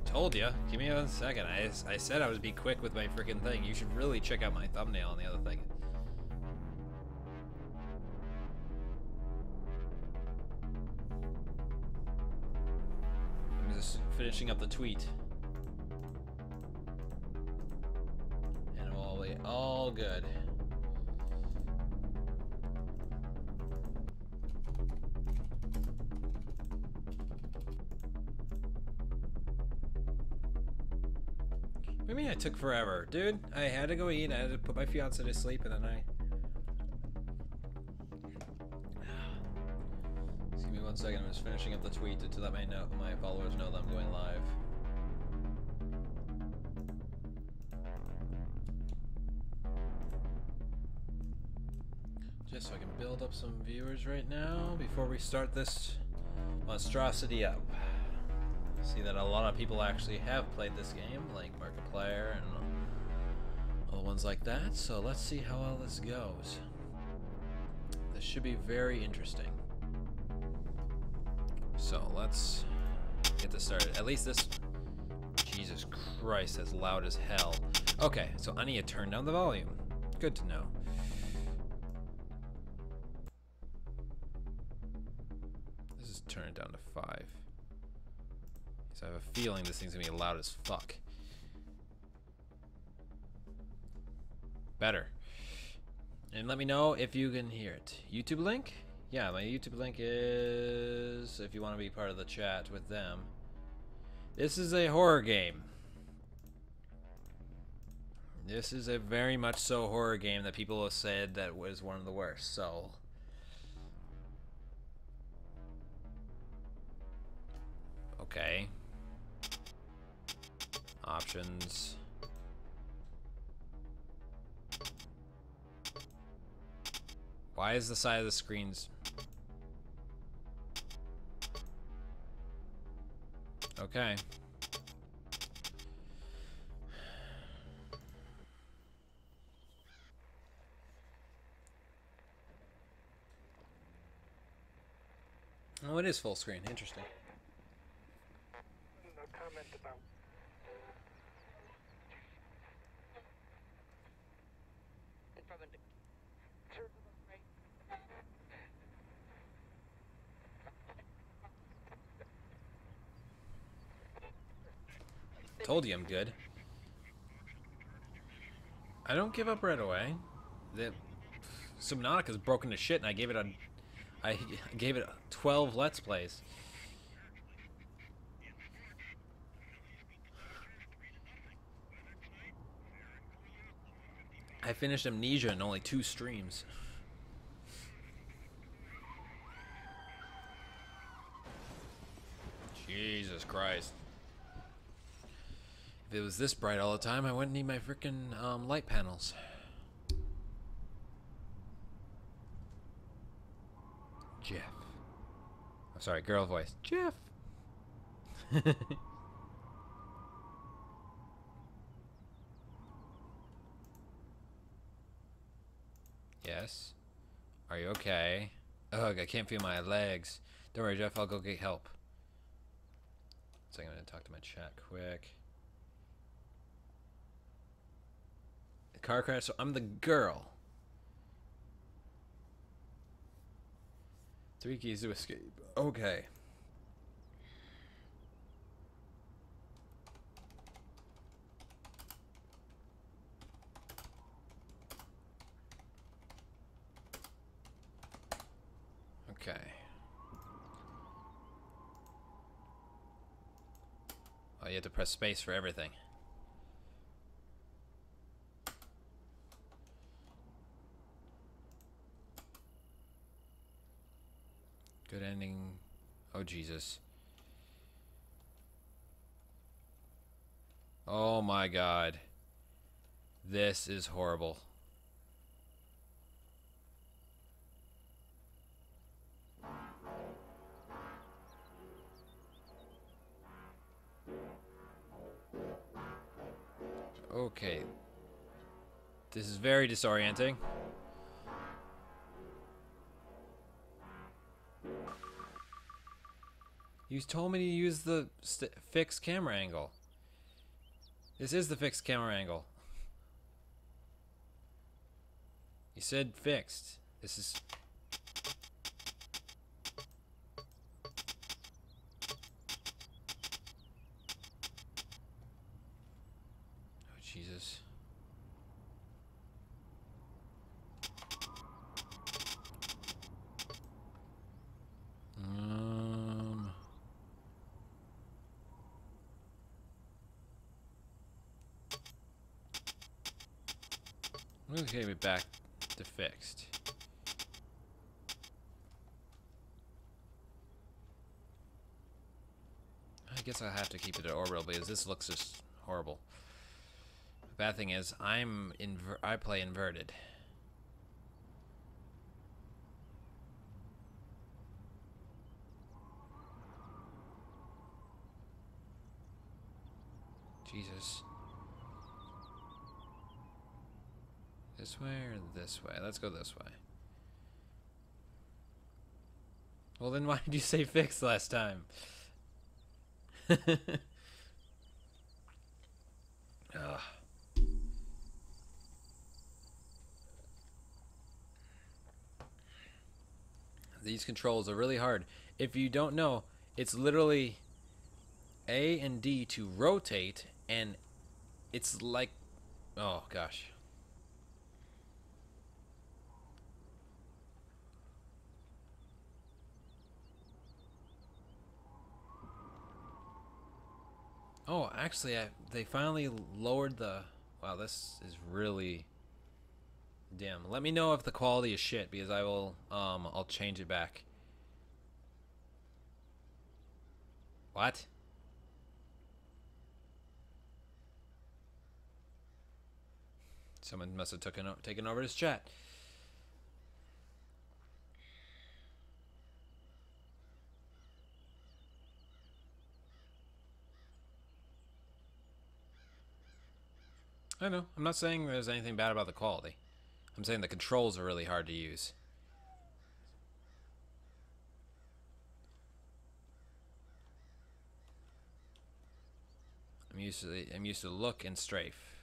Told ya. Give me a second. I said I would be quick with my freaking thing. You should really check out my thumbnail on the other thing. I'm just finishing up the tweet. And we'll be all good. What do you mean I took forever? Dude, I had to go eat, I had to put my fiance to sleep, and then I... Just give me 1 second, I'm just finishing up the tweet to let my followers know that I'm going live. Just so I can build up some viewers right now before we start this monstrosity up. See that a lot of people actually have played this game, like Markiplier and all the ones like that, so let's see how all this goes. This should be very interesting. So let's get this started. At least this, Jesus Christ, that's loud as hell. Okay, so I need to turn down the volume. Good to know. This is turn it down to 5. So I have a feeling this thing's gonna be loud as fuck. Better. And let me know if you can hear it. YouTube link? Yeah, my YouTube link is if you want to be part of the chat with them. This is a horror game. This is a very much so horror game that people have said that was one of the worst, so... Okay. Options. Why is the side of the screens... Okay. Oh, it is full screen. Interesting. No comment about. Told you I'm good. I don't give up right away. The Subnautica's broken to shit, and I gave it 12 Let's Plays. I finished Amnesia in only 2 streams. Jesus Christ. If it was this bright all the time, I wouldn't need my freaking light panels. Jeff. I'm sorry, girl voice. Jeff. Yes. Are you okay? Ugh, I can't feel my legs. Don't worry, Jeff, I'll go get help. So I'm gonna talk to my chat quick. Car crash, so I'm the girl. 3 keys to escape. Okay. Okay. Oh, you have to press space for everything. Good ending. Oh, Jesus. Oh, my God. This is horrible. Okay. This is very disorienting. You told me to use the fixed camera angle. This is the fixed camera angle. You said fixed. This is... Oh, Jesus. Okay, we're back to fixed. I guess I'll have to keep it at orbital because this looks just horrible. The bad thing is I play inverted. Jesus. This way or this way? Let's go this way. Well, then why did you say fixed last time? Ugh. These controls are really hard. If you don't know, it's literally A and D to rotate, and it's like, oh gosh. Oh, actually, they finally lowered the... Wow, this is really dim. Let me know if the quality is shit, because I will, I'll change it back. What? Someone must have taken over his chat. I know. I'm not saying there's anything bad about the quality. I'm saying the controls are really hard to use. I'm used to look and strafe.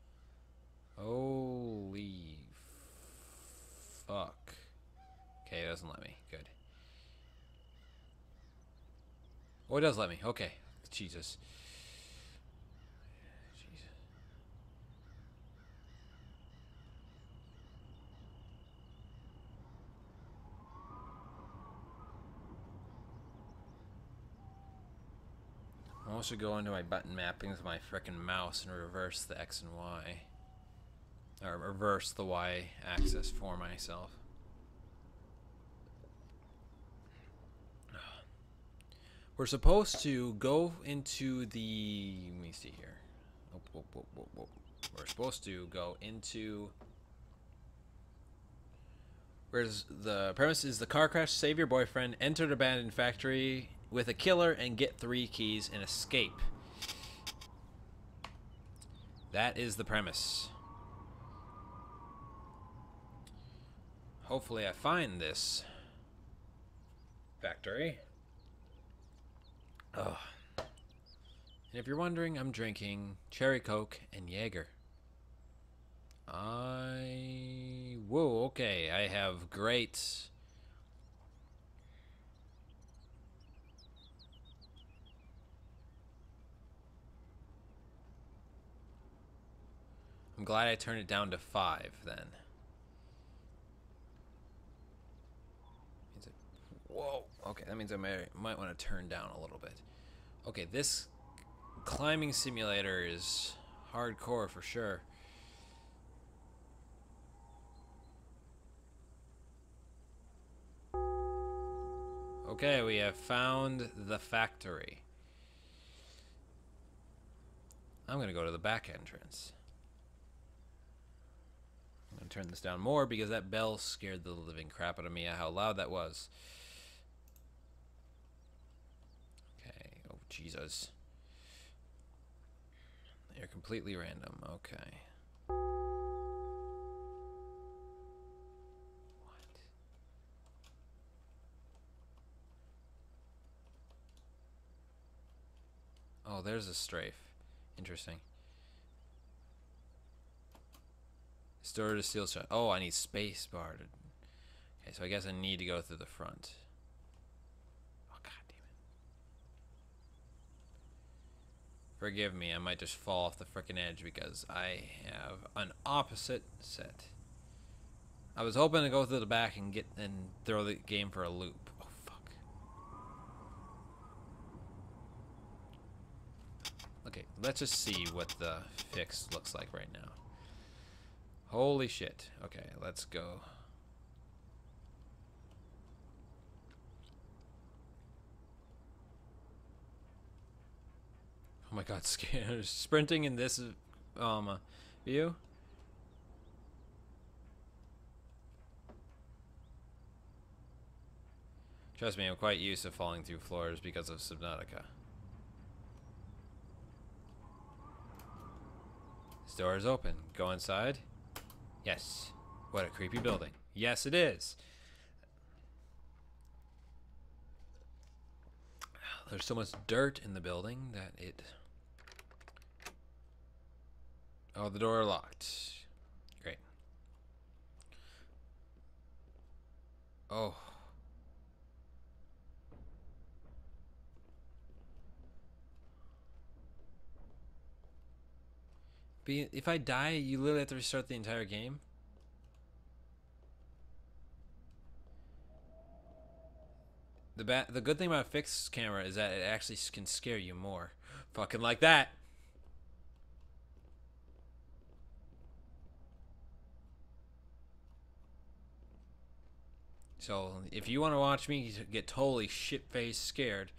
Holy fuck. Okay, it doesn't let me. Good. Oh, it does let me. Okay. Jesus. I also go into my button mappings of my frickin' mouse and reverse the X and Y. Or reverse the Y axis for myself. We're supposed to go into the... Let me see here. We're supposed to go into... Whereas the premise is the car crash, save your boyfriend, enter the abandoned factory with a killer, and get 3 keys and escape. That is the premise. Hopefully I find this factory. Ugh. And if you're wondering, I'm drinking Cherry Coke and Jaeger. Whoa, okay, I have great... I'm glad I turned it down to 5 then. Whoa, okay, that means I might want to turn down a little bit. Okay, this climbing simulator is hardcore for sure. Okay, we have found the factory. I'm gonna go to the back entrance. I'm gonna turn this down more because that bell scared the living crap out of me at how loud that was. Okay, oh Jesus. You're completely random, okay. Oh, there's a strafe. Interesting. Store to steel shut. Oh, I need space bar. Okay, so I guess I need to go through the front. Oh, god damn it. Forgive me, I might just fall off the frickin' edge because I have an opposite set. I was hoping to go through the back and throw the game for a loop. Oh fuck. Okay, let's just see what the fix looks like right now. Holy shit. Okay, let's go. Oh my god, sprinting in this view? Trust me, I'm quite used to falling through floors because of Subnautica. This door is open. Go inside. Yes. What a creepy building. Yes, it is. There's so much dirt in the building that it... Oh, the door locked. Great. Oh. If I die, you literally have to restart the entire game? The good thing about a fixed camera is that it actually can scare you more. Fucking like that. So, if you want to watch me get totally shit-faced scared,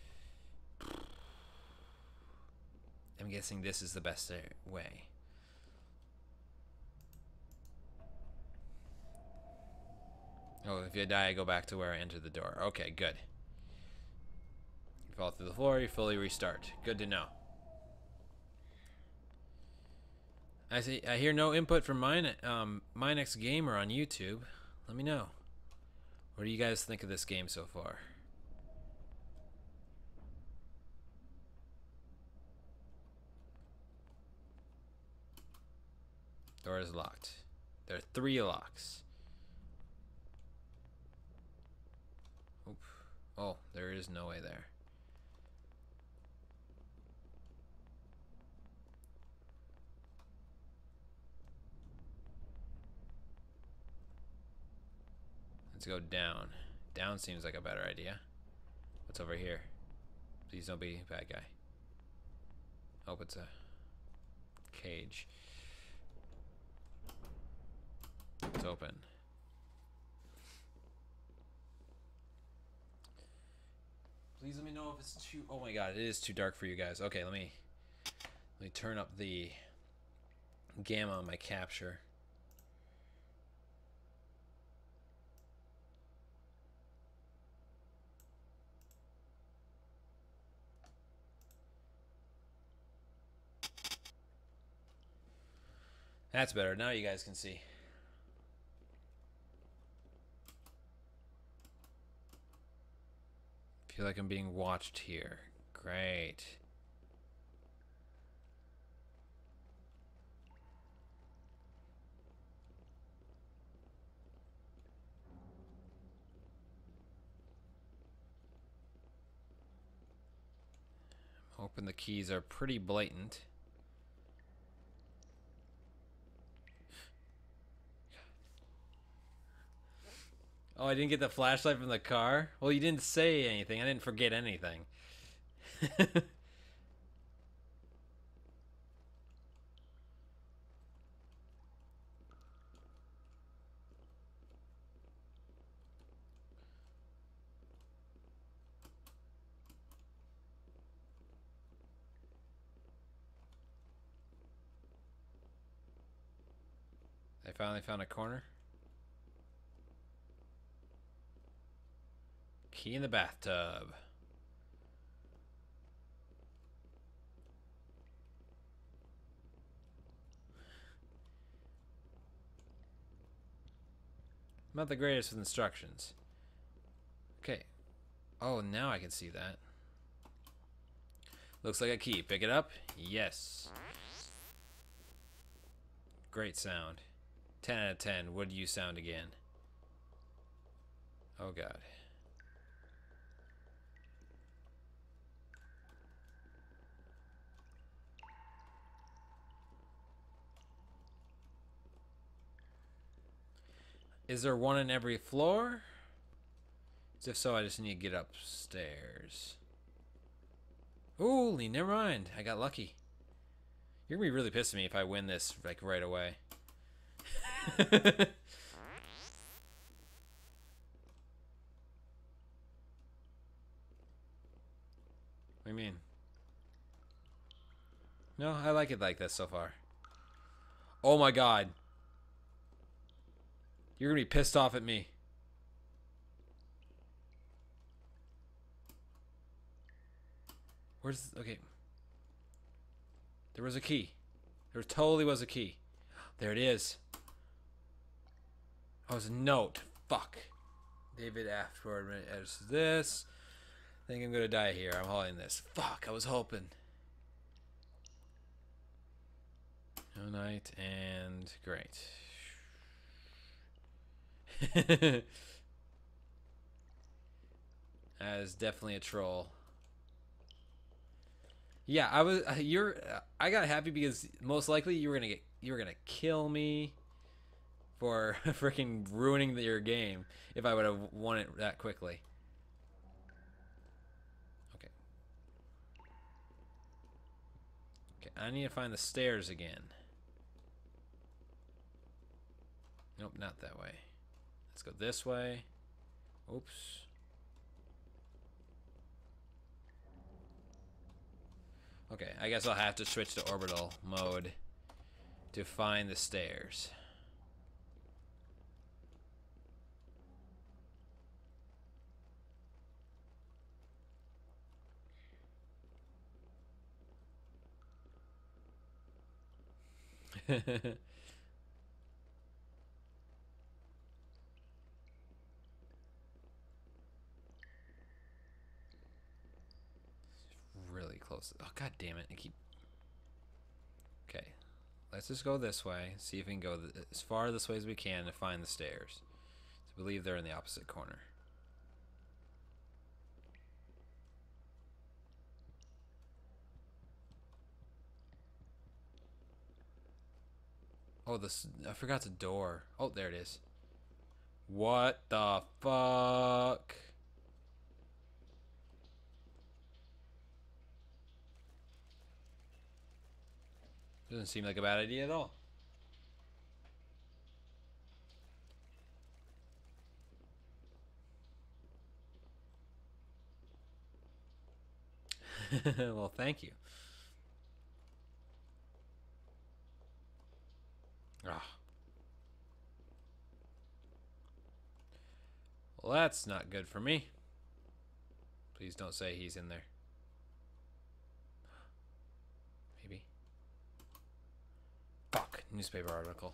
I'm guessing this is the best way. Oh, if you die, I go back to where I entered the door. Okay, good. You fall through the floor, you fully restart. Good to know. I hear no input from my next gamer on YouTube. Let me know. What do you guys think of this game so far? Door is locked. There are 3 locks. Oop. Oh, there is no way there. Let's go down. Down seems like a better idea. What's over here? Please don't be a bad guy. Hope it's a cage. It's open. Please let me know if it's too... Oh my god, it is too dark for you guys. Okay, let me turn up the gamma on my capture. That's better. Now you guys can see. Feel like I'm being watched here. Great. I'm hoping the keys are pretty blatant. Oh, I didn't get the flashlight from the car? Well, you didn't say anything. I didn't forget anything. I finally found a corner. Key in the bathtub. I'm not the greatest with instructions. Okay. Oh, now I can see that. Looks like a key. Pick it up. Yes. Great sound. 10 out of 10. Would you sound again? Oh god. Is there one in every floor? If so, I just need to get upstairs. Holy, never mind. I got lucky. You're gonna be really pissed at me if I win this like right away. What do you mean? No, I like it like this so far. Oh my god. You're gonna be pissed off at me. Where's... Okay. There was a key. There totally was a key. There it is. Oh, it's a note. Fuck. David afterward edits this. I think I'm gonna die here. I'm holding this. Fuck, I was hoping. No night and great. That is definitely a troll. Yeah, I was. I got happy because most likely you were gonna kill me for freaking ruining your game if I would have won it that quickly. Okay. Okay, I need to find the stairs again. Nope, not that way. Let's go this way. Oops. Okay, I guess I'll have to switch to orbital mode to find the stairs. Really close. Oh, god damn it. I keep... Okay. Let's just go this way. See if we can go as far this way as we can to find the stairs. I believe they're in the opposite corner. Oh, this... I forgot the door. Oh, there it is. What the fuck? Doesn't seem like a bad idea at all. Well, thank you. Ah. Well, that's not good for me. Please don't say he's in there. Maybe. Fuck. Newspaper article.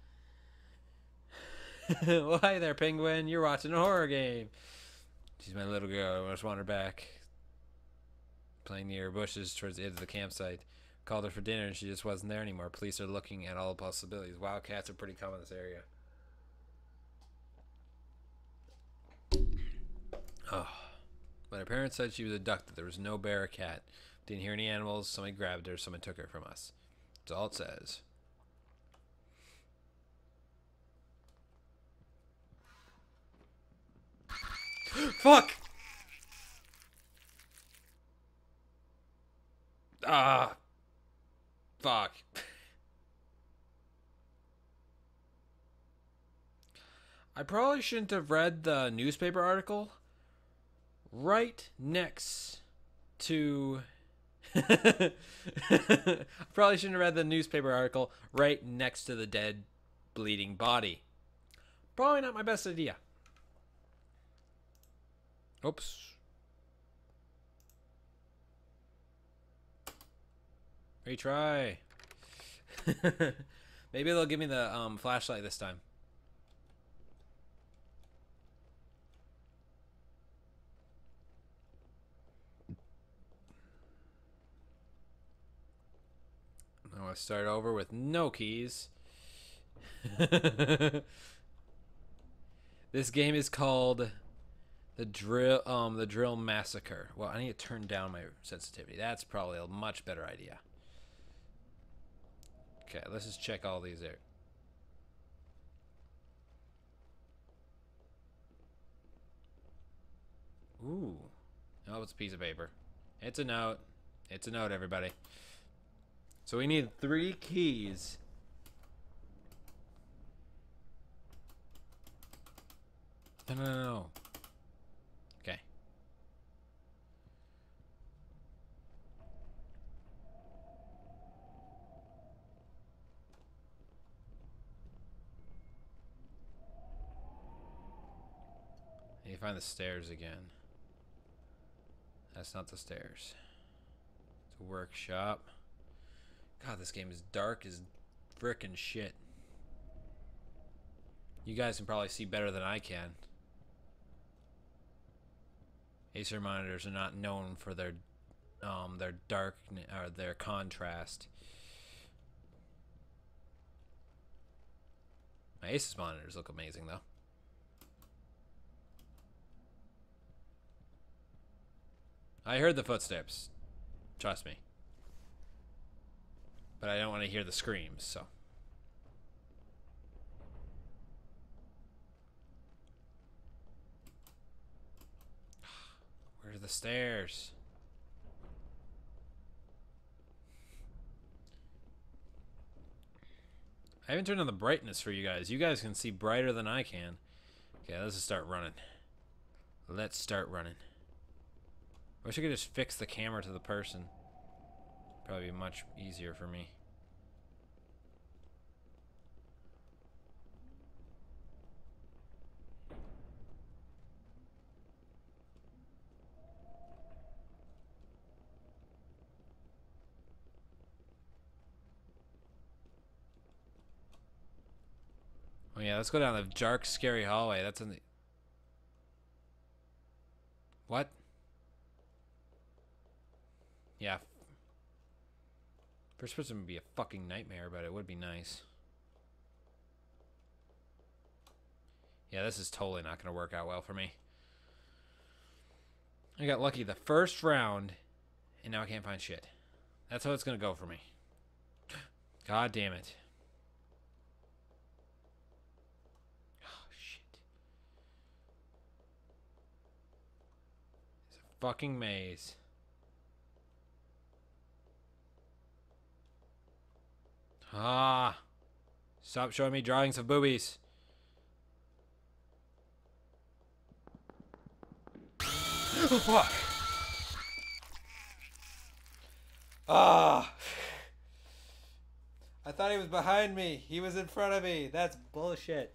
Well, hi there, Penguin. You're watching a horror game. She's my little girl. I just want her back. Playing near bushes towards the edge of the campsite. Called her for dinner and she just wasn't there anymore. Police are looking at all possibilities. Wildcats are pretty common in this area. Oh. But her parents said she was abducted. There was no bear or cat. Didn't hear any animals. Somebody grabbed her. Someone took her from us. That's all it says. Fuck! Ah. Fuck. I probably shouldn't have read the newspaper article right next to... Probably shouldn't have read the newspaper article right next to the dead, bleeding body. Probably not my best idea. Oops. Retry. Maybe they'll give me the flashlight this time. Now I start over with no keys. This game is called the Drill Massacre. Well, I need to turn down my sensitivity. That's probably a much better idea. Okay, let's just check all these there. Ooh. Oh, it's a piece of paper. It's a note. It's a note, everybody. So we need 3 keys. No. Okay. I need to find the stairs again. That's not the stairs. It's a workshop. God, this game is dark as frickin' shit. You guys can probably see better than I can. Acer monitors are not known for their dark or their contrast. My Asus monitors look amazing though. I heard the footsteps. Trust me. But I don't want to hear the screams, so. Where are the stairs? I haven't turned on the brightness for you guys. You guys can see brighter than I can. Okay, let's just start running. Let's start running. I wish I could just fix the camera to the person. Probably be much easier for me. Oh yeah, let's go down the dark, scary hallway. That's in the... What? Yeah. First person would be a fucking nightmare, but it would be nice. Yeah, this is totally not going to work out well for me. I got lucky the first round, and now I can't find shit. That's how it's going to go for me. God damn it. Oh, shit. It's a fucking maze. Ah. Stop showing me drawings of boobies. Oh, fuck. Ah. I thought he was behind me. He was in front of me. That's bullshit.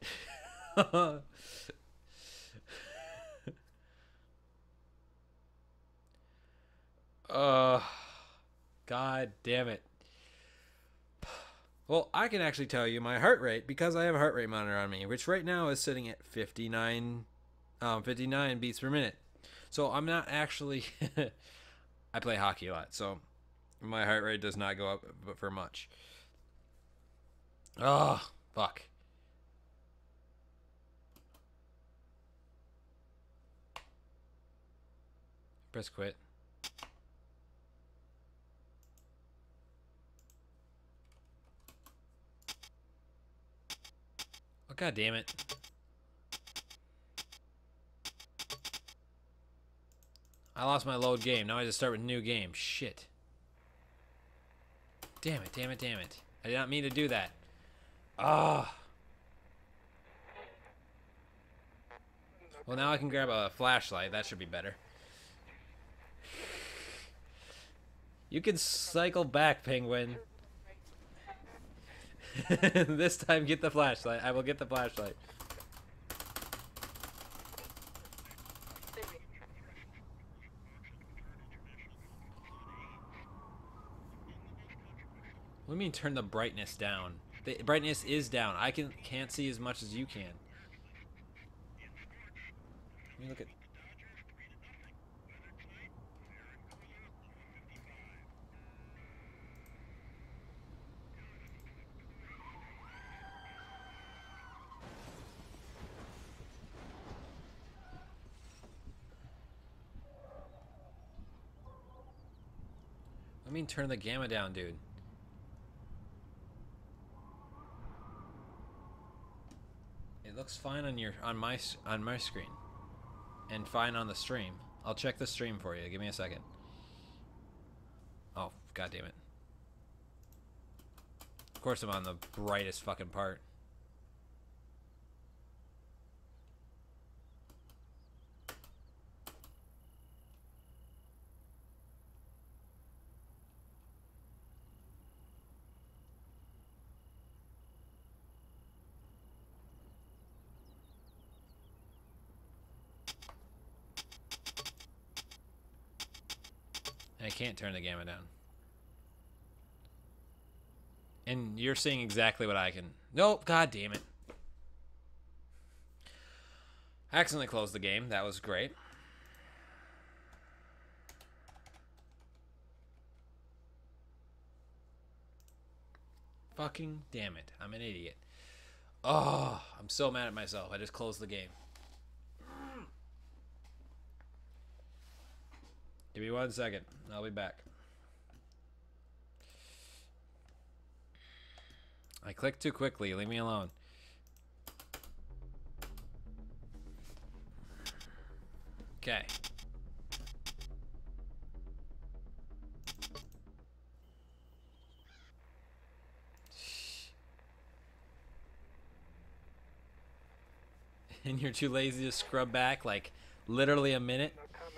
God damn it. Well, I can actually tell you my heart rate because I have a heart rate monitor on me, which right now is sitting at 59 beats per minute. So I'm not actually... I play hockey a lot, so my heart rate does not go up for much. Oh, fuck. Press quit. Oh, God damn it. I lost my load game. Now I just start with new game. Shit. Damn it, damn it, damn it. I did not mean to do that. Ah. Well, now I can grab a flashlight. That should be better. You can cycle back, Penguin. This time, get the flashlight. I will get the flashlight. What do you mean turn the brightness down? The brightness is down. I can't see as much as you can. Let me look at... I mean, turn the gamma down, dude. It looks fine on my screen, and fine on the stream. I'll check the stream for you. Give me a second. Oh, god damn it! Of course, I'm on the brightest fucking part. I can't turn the gamma down. And you're seeing exactly what I can. Nope, god damn it. I accidentally closed the game. That was great. Fucking damn it. I'm an idiot. Oh, I'm so mad at myself. I just closed the game. Give me 1 second. I'll be back. I clicked too quickly. Leave me alone. Okay. And you're too lazy to scrub back like literally a minute?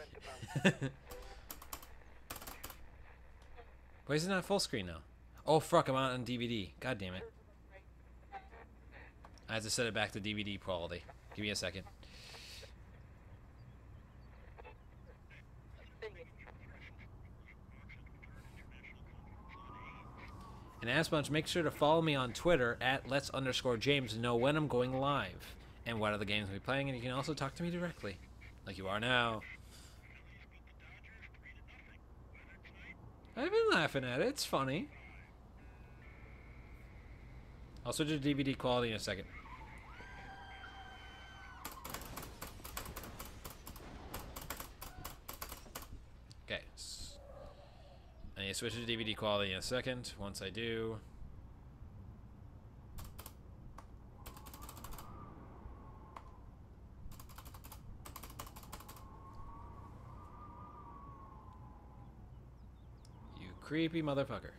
Why is it not full screen now? Oh fuck, I'm on DVD. God damn it. I have to set it back to DVD quality. Give me a second. And as much, make sure to follow me on Twitter at @lets_James to know when I'm going live and what other games I'll be playing, and you can also talk to me directly, like you are now. I've been laughing at it. It's funny. I'll switch to DVD quality in a second. Okay. I need to switch to DVD quality in a second. Once I do... You creepy motherfucker.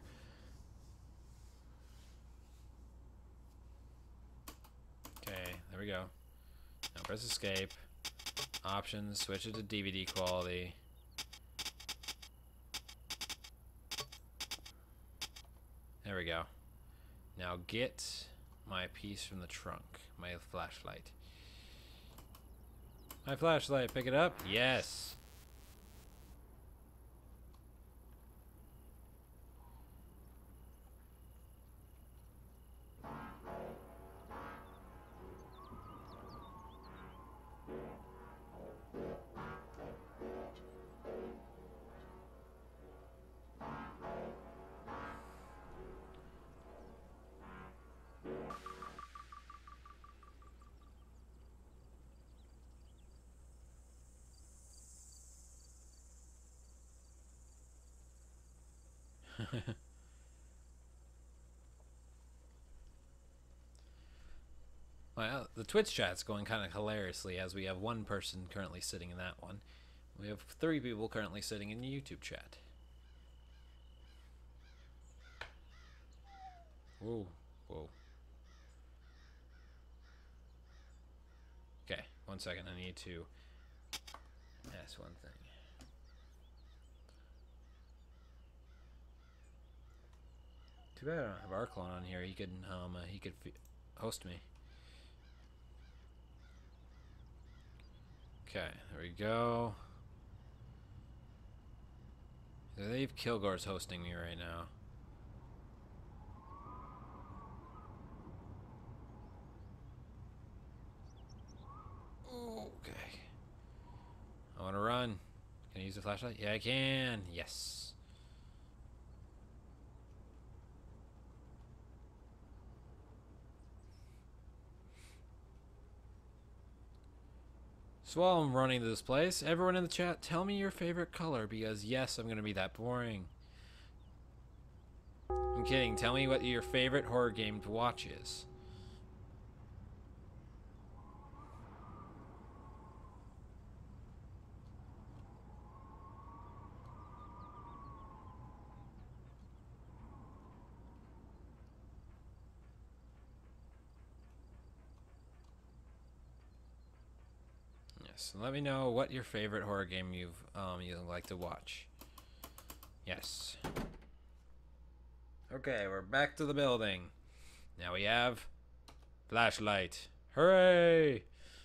Okay, there we go. Now press escape. Options, switch it to DVD quality. There we go. Now get my piece from the trunk. My flashlight. My flashlight, pick it up? Yes. Well, the Twitch chat's going kind of hilariously as we have one person currently sitting in that one. We have 3 people currently sitting in the YouTube chat. Whoa, whoa. Okay, 1 second. I need to ask one thing. Too bad I don't have Arclon on here. He could host me. Okay, there we go. Dave Kilgore's hosting me right now. Okay. I want to run. Can I use the flashlight? Yeah, I can. Yes. So while I'm running this place, everyone in the chat, tell me your favorite color, because yes, I'm going to be that boring. kidding. Tell me what your favorite horror game to watch is. Yes, let me know what your favorite horror game you like to watch. Yes. Okay, we're back to the building. Now we have flashlight. Hooray!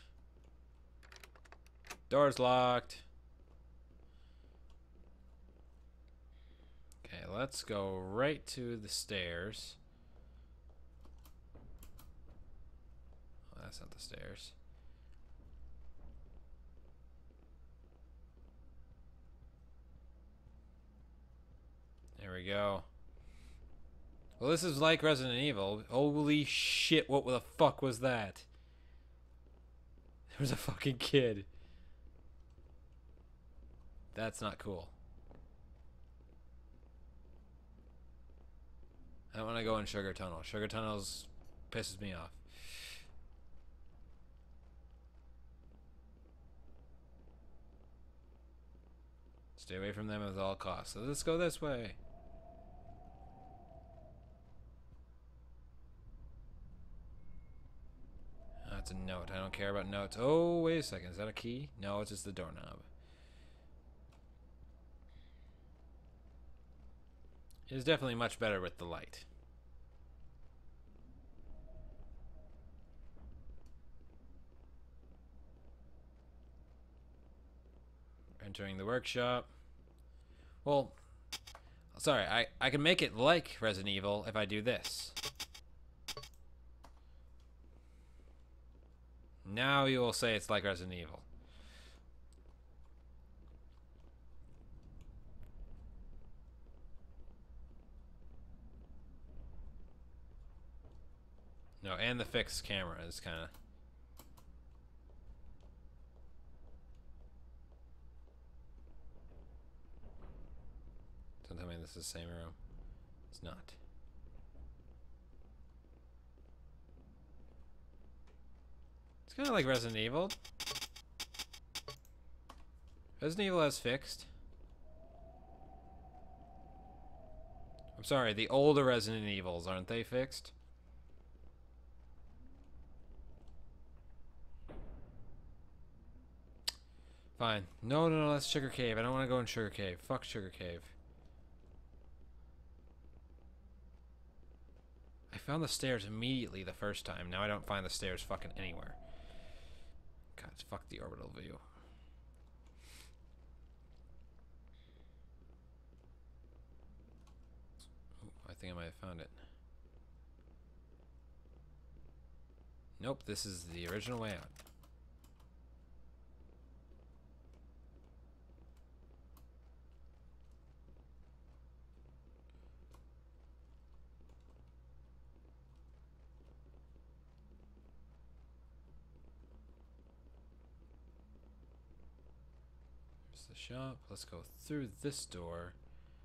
Door's locked. Okay, let's go right to the stairs. Oh, that's not the stairs. There we go. Well, this is like Resident Evil. Holy shit, what the fuck was that? There was a fucking kid. That's not cool. I don't want to go in Sugar Tunnel. Sugar Tunnels pisses me off. Stay away from them at all costs. So let's go this way. That's a note. I don't care about notes. Oh, wait a second. Is that a key? No, it's just the doorknob. It is definitely much better with the light. Entering the workshop. Well, sorry, I can make it like Resident Evil if I do this. Now you will say it's like Resident Evil. No, and the fixed camera is kind of... Don't tell me this is the same room. It's not. It's kind of like Resident Evil. Resident Evil has fixed. I'm sorry, the older Resident Evils, aren't they fixed? Fine. No, no, no, that's Sugar Cave. I don't want to go in Sugar Cave. Fuck Sugar Cave. I found the stairs immediately the first time. Now I don't find the stairs fucking anywhere. God, fuck the orbital view. Ooh, I think I might have found it. Nope, this is the original way out. The shop. Let's go through this door.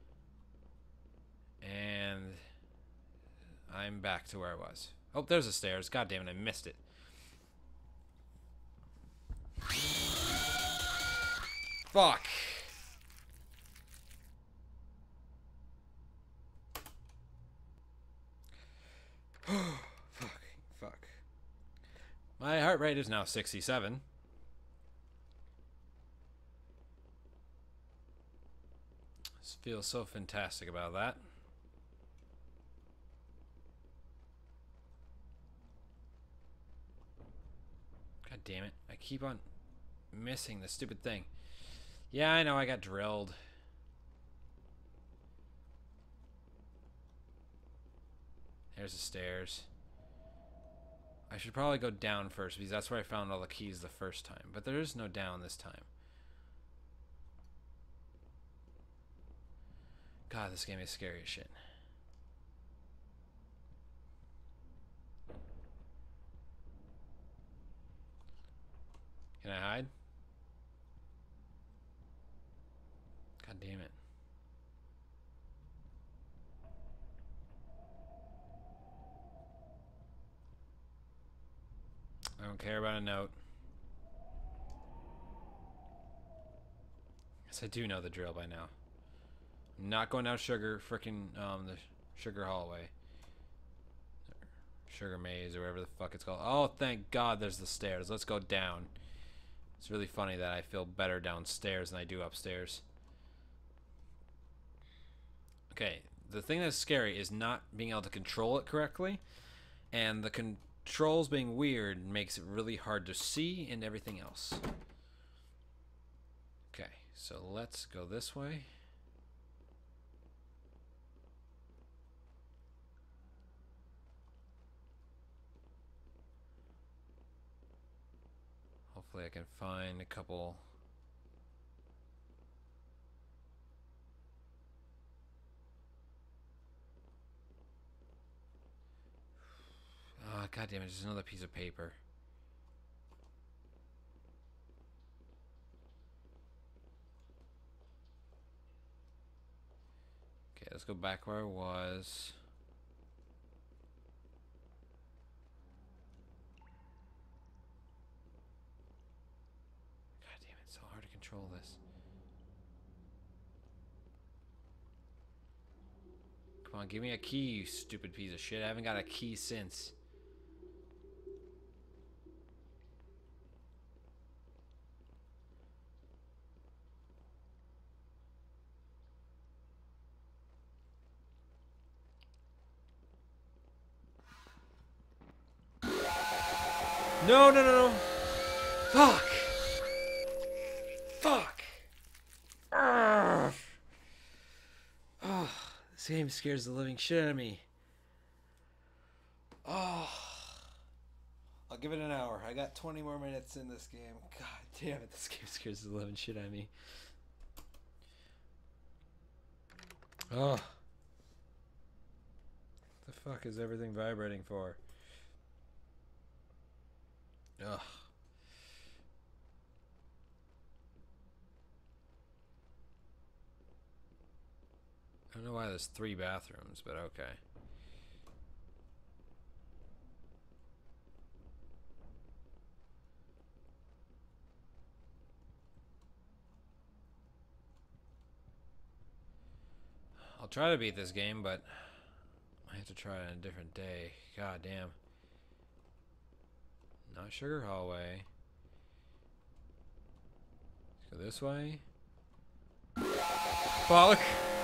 And I'm back to where I was. Oh, there's the stairs. God damn it, I missed it. Fuck. Fuck. My heart rate is now 67. Feels so fantastic about that. God damn it. I keep on missing this stupid thing. Yeah, I know I got drilled. There's the stairs. I should probably go down first because that's where I found all the keys the first time. But there is no down this time. God, this game is scary as shit. Can I hide? God damn it. don't care about a note. Guess I do know the drill by now. I'm not going down the sugar hallway. Sugar maze or whatever the fuck it's called. Oh, thank God there's the stairs. Let's go down. It's really funny that I feel better downstairs than I do upstairs. Okay, the thing that's scary is not being able to control it correctly, and the controls being weird makes it really hard to see and everything else. Okay, so let's go this way. Hopefully I can find a couple. Oh, God damn it, there's another piece of paper. Okay, let's go back where I was. God damn it, it's so hard to control this. Come on, give me a key, you stupid piece of shit. I haven't got a key since. No, no, no, no. Fuck. Fuck. Urgh. Oh, this game scares the living shit out of me. Oh. I'll give it an hour. I got 20 more minutes in this game. God damn it, this game scares the living shit out of me. Oh. The fuck is everything vibrating for? Ugh. I don't know why there's 3 bathrooms, but okay. I'll try to beat this game, but I have to try it on a different day. God damn. Not Sugar Hallway. Let's go this way. Fuck.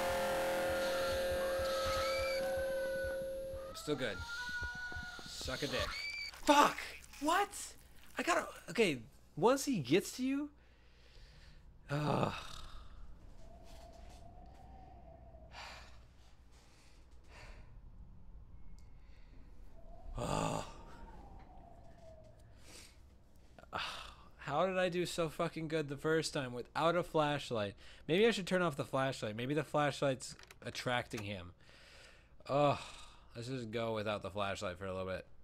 I'm still good. Suck a dick. Fuck! What? I gotta... Okay, once he gets to you... Ugh. Oh. How did I do so fucking good the first time without a flashlight? Maybe I should turn off the flashlight. Maybe the flashlight's attracting him. Oh, let's just go without the flashlight for a little bit.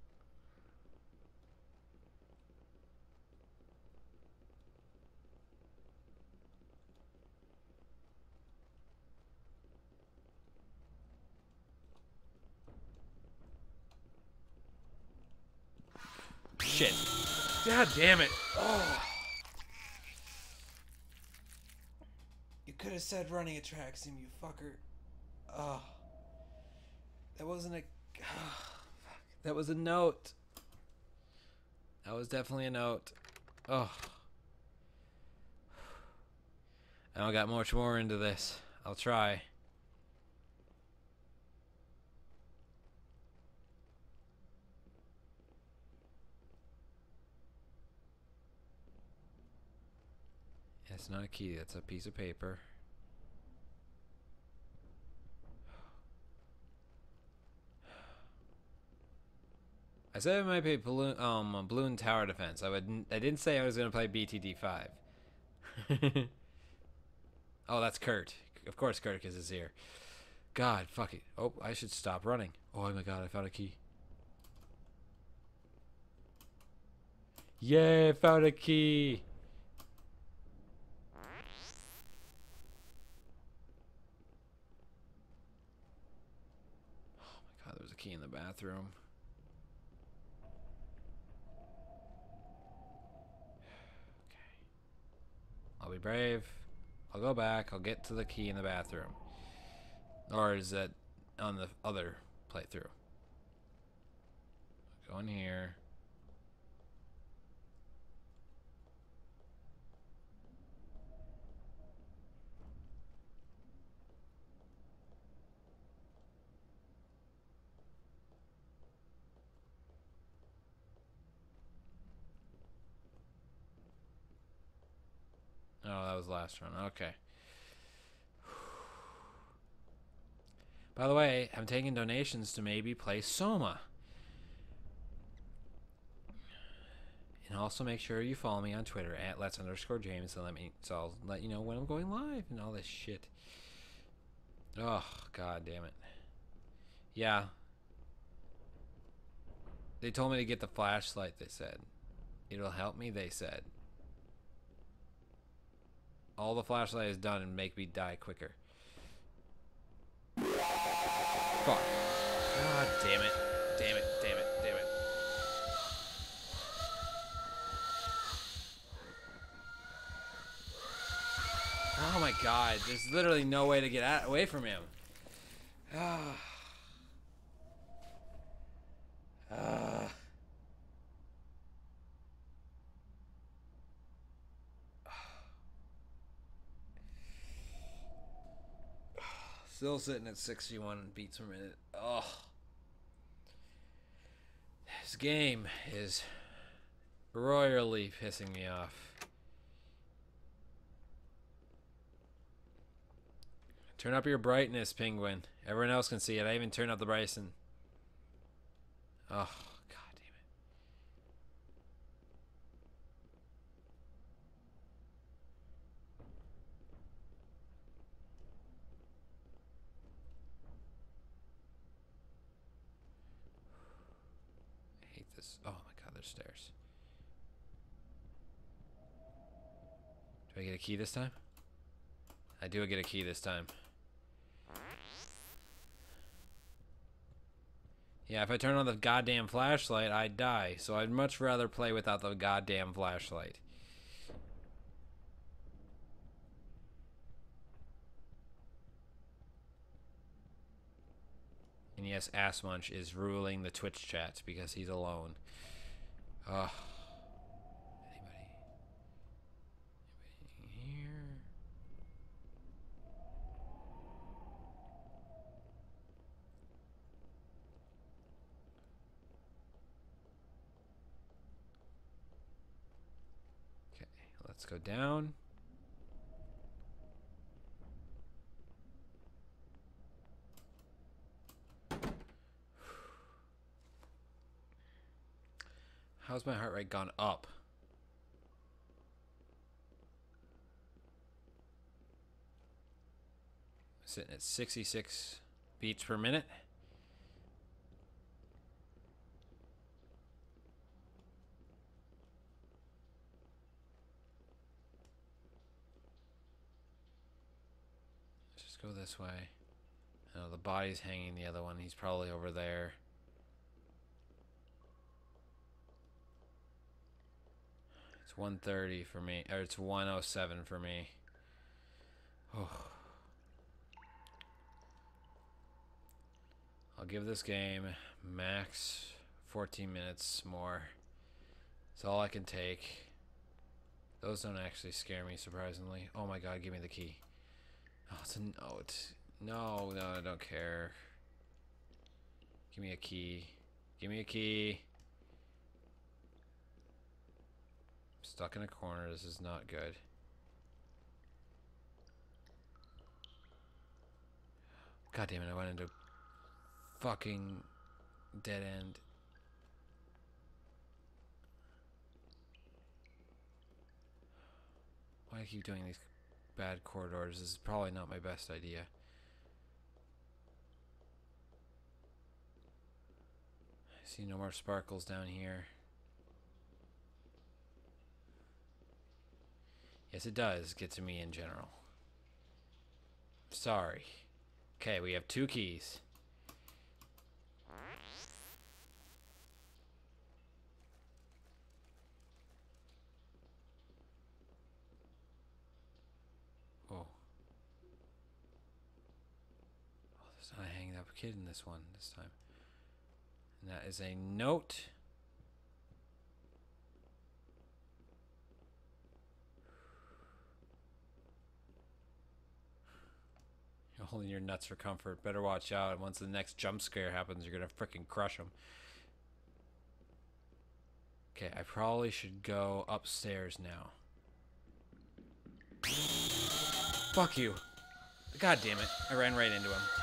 Shit. God damn it. Oh. You could have said running attracts him, you fucker. Oh. That wasn't a... Oh, that was a note. That was definitely a note. Oh. I don't got much more into this. I'll try. It's not a key, that's a piece of paper. I said I might play Balloon Tower Defense. I didn't say I was gonna play BTD5. Oh, that's Kurt. Of course Kurt is here. God, fuck it. Oh, I should stop running. Oh my god, I found a key. Yay, I found a key. Oh my god, there's a key in the bathroom. I'll be brave. I'll go back. I'll get to the key in the bathroom. Or is that on the other playthrough? Go in here. Oh, that was the last one. Okay. By the way, I'm taking donations to maybe play Soma. And also make sure you follow me on Twitter at @lets_James so I'll let you know when I'm going live and all this shit. Oh, god damn it. Yeah. They told me to get the flashlight, they said. It'll help me, they said. All the flashlight is done and make me die quicker. Fuck. God damn it. Damn it, damn it, damn it. Oh my god, there's literally no way to get away from him. Still sitting at 61 beats per minute. Oh. This game is royally pissing me off. Turn up your brightness, Penguin. Everyone else can see it. I even turned up the Bryson. Oh, god damn it. I hate this. Oh my god, there's stairs. Do I get a key this time? I do get a key this time. Yeah, if I turn on the goddamn flashlight, I'd die. So I'd much rather play without the goddamn flashlight. And yes, Ass Munch is ruling the Twitch chat because he's alone. Ugh. Anybody here? Okay, let's go down. How's my heart rate gone up? Sitting at 66 beats per minute. Let's just go this way. Oh, the body's hanging the other one. He's probably over there. It's 1:30 for me, or it's 1:07 for me. Oh. I'll give this game max 14 minutes more. It's all I can take. Those don't actually scare me, surprisingly. Oh my god, give me the key. Oh, it's a note. No, I don't care. Give me a key. Give me a key. I'm stuck in a corner. This is not good. God damn it, I went into fucking dead end. Why do I keep doing these bad corridors? This is probably not my best idea. I see no more sparkles down here. Yes, it does get to me in general. Sorry. Okay, we have 2 keys. kid in this one this time. And that is a note. You're holding your nuts for comfort. Better watch out. Once the next jump scare happens, you're gonna freaking crush them. Okay, I probably should go upstairs now. Fuck you. God damn it. I ran right into him.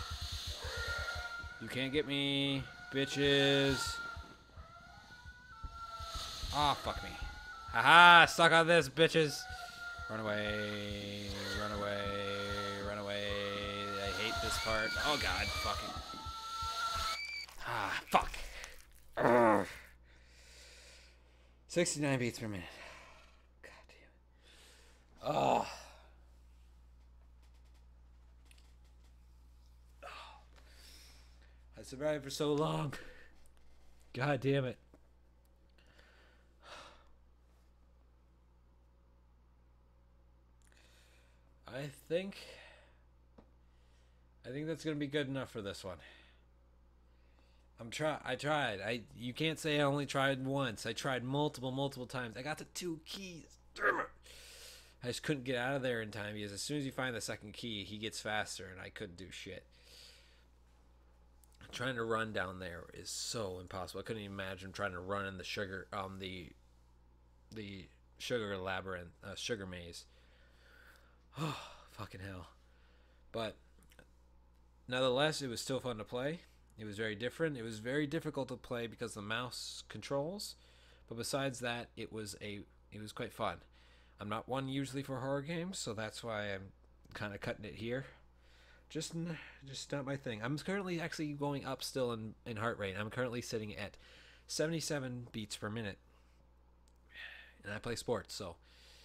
You can't get me, bitches. Ah, fuck me. Haha, stuck on this, bitches. Run away. Run away. Run away. I hate this part. Oh, God. Fucking. Ah, fuck. Urgh. 69 beats per minute. God damn it. Oh. I survived for so long. God damn it. I think that's gonna be good enough for this one. I tried. You can't say I only tried once. I tried multiple times. I got the 2 keys. Damn it. I just couldn't get out of there in time because as soon as you find the second key, he gets faster and I couldn't do shit. Trying to run down there is so impossible. I couldn't even imagine trying to run in the sugar the sugar labyrinth, sugar maze. Oh, fucking hell. But nonetheless, it was still fun to play. It was very different. It was very difficult to play because of the mouse controls. But besides that, it was quite fun. I'm not one usually for horror games, so that's why I'm kind of cutting it here. Just not my thing. I'm currently actually going up still in heart rate. I'm currently sitting at 77 beats per minute. And I play sports, so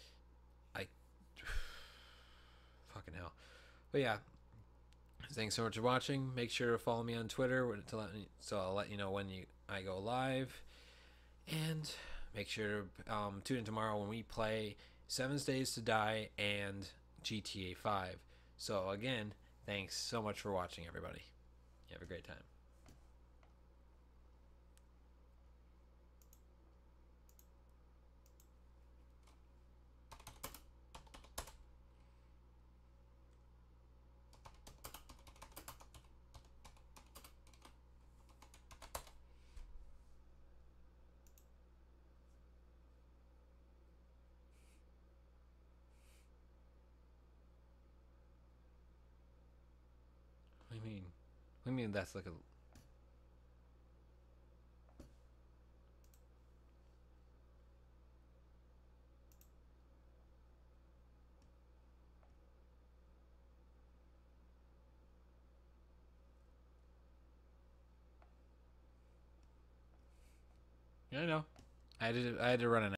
fucking hell. But yeah, thanks so much for watching. Make sure to follow me on Twitter so I'll let you know when I go live. And make sure to tune in tomorrow when we play 7 Days to Die and GTA 5. So again, thanks so much for watching, everybody. You have a great time. What do you mean? What do you mean that's like a... Yeah, I know. I had to run an